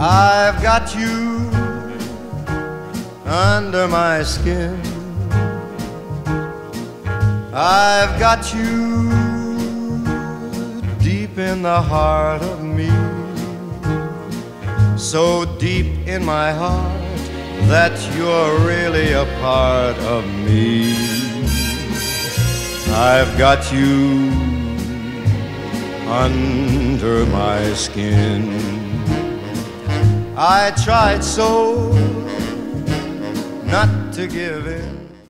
I've got you under my skin. I've got you deep in the heart of me, so deep in my heart that you're really a part of me. I've got you under my skin. I tried so not to give in,